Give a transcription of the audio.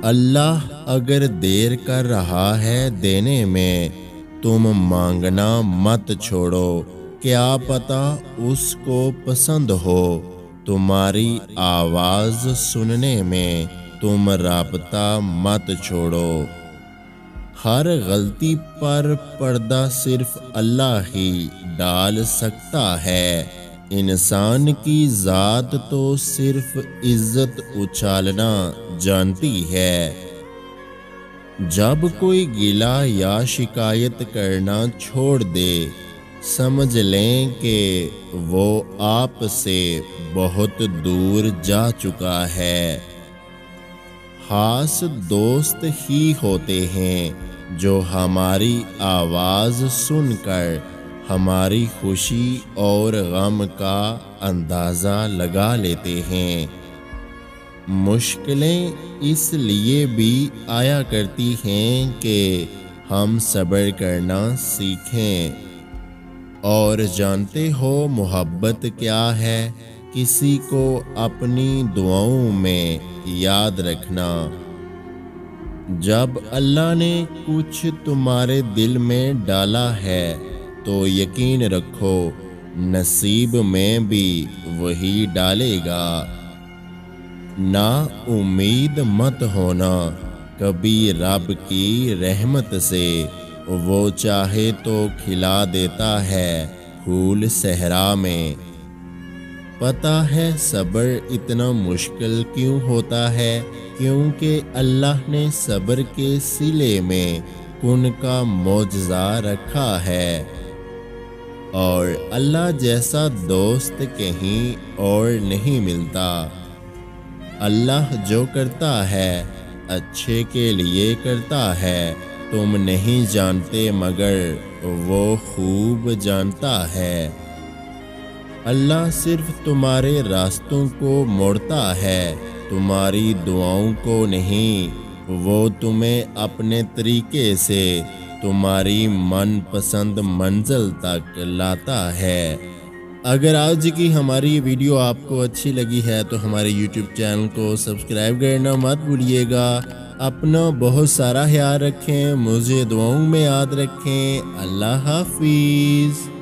اللہ اگر دیر کر رہا ہے دینے میں، تم مانگنا مت چھوڑو، کیا پتہ اس کو پسند ہو۔ تمہاری آواز سننے میں تم رابطہ مت چھوڑو۔ ہر غلطی پر پردہ صرف اللہ ہی ڈال سکتا ہے۔ انسان کی ذات تو صرف عزت اچھالنا جانتی ہے۔ جب کوئی گلہ یا شکایت کرنا چھوڑ دے، سمجھ لیں کہ وہ آپ سے بہت دور جا چکا ہے۔ خاص دوست ہی ہوتے ہیں جو ہماری آواز سن کر ہماری خوشی اور غم کا اندازہ لگا لیتے ہیں۔ مشکلیں اس لیے بھی آیا کرتی ہیں کہ ہم صبر کرنا سیکھیں۔ اور جانتے ہو محبت کیا ہے؟ کسی کو اپنی دعاؤں میں یاد رکھنا۔ جب اللہ نے کچھ تمہارے دل میں ڈالا ہے تو یقین رکھو نصیب میں بھی وہی ڈالے گا۔ نا امید مت ہونا کبھی رب کی رحمت سے، وہ چاہے تو کھلا دیتا ہے پھول صحرا میں۔ پتہ ہے صبر اتنا مشکل کیوں ہوتا ہے؟ کیونکہ اللہ نے صبر کے صلے میں کن کا معجزہ رکھا ہے، اور اللہ جیسا دوست کہیں اور نہیں ملتا۔ اللہ جو کرتا ہے اچھے کے لیے کرتا ہے، تم نہیں جانتے مگر وہ خوب جانتا ہے۔ اللہ صرف تمہارے راستوں کو موڑتا ہے، تمہاری دعاؤں کو نہیں۔ وہ تمہیں اپنے طریقے سے تمہاری من پسند منزل تک لاتا ہے۔ اگر آج کی ہماری ویڈیو آپ کو اچھی لگی ہے تو ہمارے یوٹیوب چینل کو سبسکرائب کرنا مت بھولیے گا۔ اپنا بہت سارا خیال رکھیں، مجھے دعاؤں میں یاد رکھیں۔ اللہ حافظ۔